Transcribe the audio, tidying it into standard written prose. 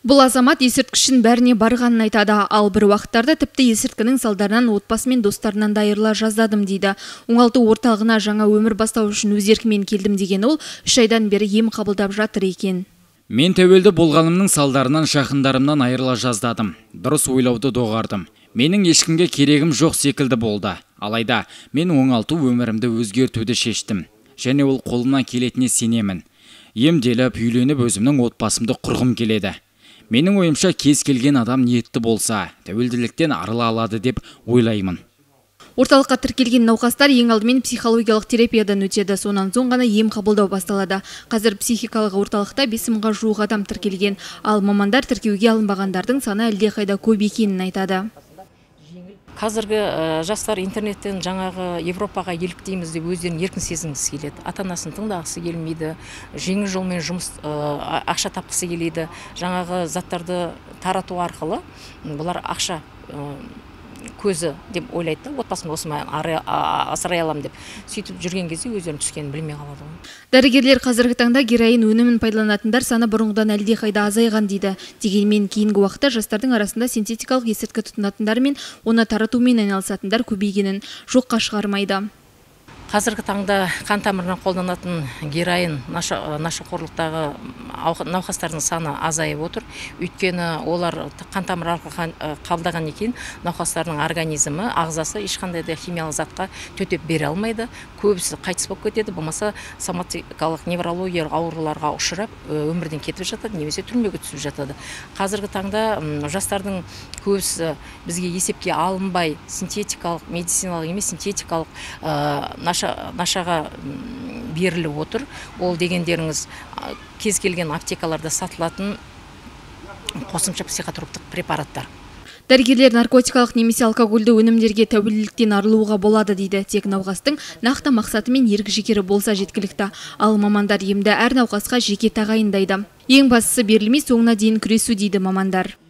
Бұл азамат есірткішін бәріне барғанын айтады, ал бір уақыттарда тіпті есірткінің салдарынан отбасы мен достарынан да айырыла жаздадым дейді. Оңалту орталығына жаңа өмір бастау үшін өз еркімен келдім деген ол 3 айдан бері ем қабылдап жатыр екен. Мен тәуелді болғанымның салдарынан жақындарымнан айырыла жаздадым. Дұрыс ойлауды доғардым. Менің ешкімге керегім жоқ секілді болды. Алайда мен оңалту өмірімді өзгертуді шештім. Және ол қолымнан келетіне сенемін. Емделіп, үйленіп өзімнің отбасымды құрғым келеді. Менің ойымша кез келген адам ниетті болса, тәуелділіктен арыла алады деп ойлаймын. Орталыққа тіркелген науқастар ең алдымен психологиялық терапиядан өтеді, сонан соң ғана ем қабылдау басталады. Қазір психикалық орталықта 5 мыңға жуық адам тіркелген, ал мамандар тіркеуге алынбағандардың саны әлдеқайда көп екенін айтады. Қазіргі жастар интернеттен жаңағы Европаға еліктейміз деп өздерін еркін сезінгісі келеді. Ата-анасын тыңдағысы келмейді, жеңіл жолмен жұмыс ақша тапқысы келеді. Жаңағы заттарды тарату арқылы бұлар ақша көзі деп ойлайды, отбасымды осымен асырай аламын деп. Сөйтіп жүрген кезде өздерін түскенін білмей қалады. Дәрігерлер қазіргі таңда героин өнімін пайдаланатындар саны бұрынғыдан әлдеқайда азайған дейді. Дегенмен кейінгі уақытта жастардың арасында синтетикалық есірткі тұтынатындар мен оны таратумен айналысатындар көбейгенін жоққа шығармайды. Қазіргі таңда қан тамырына қолданатын героин нашақорлықтағы науқастардың саны азайып отыр. Өйткені олар қан тамыр арқылы қабылдаған екен, науқастардың организмі, ағзасы ешқандай да химиялық затқа төтеп бере алмайды. Көбісі қайтыс болып кетеді, болмаса соматикалық неврологиялық ауруларға ұшырап өмірден кетіп жатады, немесе түрмеге түсіп жатады. Қазіргі таңда жастардың көбісі бізге есепке алынбай синтетикалық, медициналық емес синтетикалық нашаға беріліп отыр. Ол дегендеріңіз кез келген аптекаларда сатылатын қосымша психотроптық препараттар. Дәрігерлер наркотикалық немесе алкогольді өнімдерге тәуелділіктен арылуға болады дейді. Тек науқастың нақты мақсаты мен ерік-жігері болса жеткілікті. Ал мамандар емді әр науқасқа жеке тағайындайды. Ең бастысы берілмей соңына дейін күресу дейді мамандар.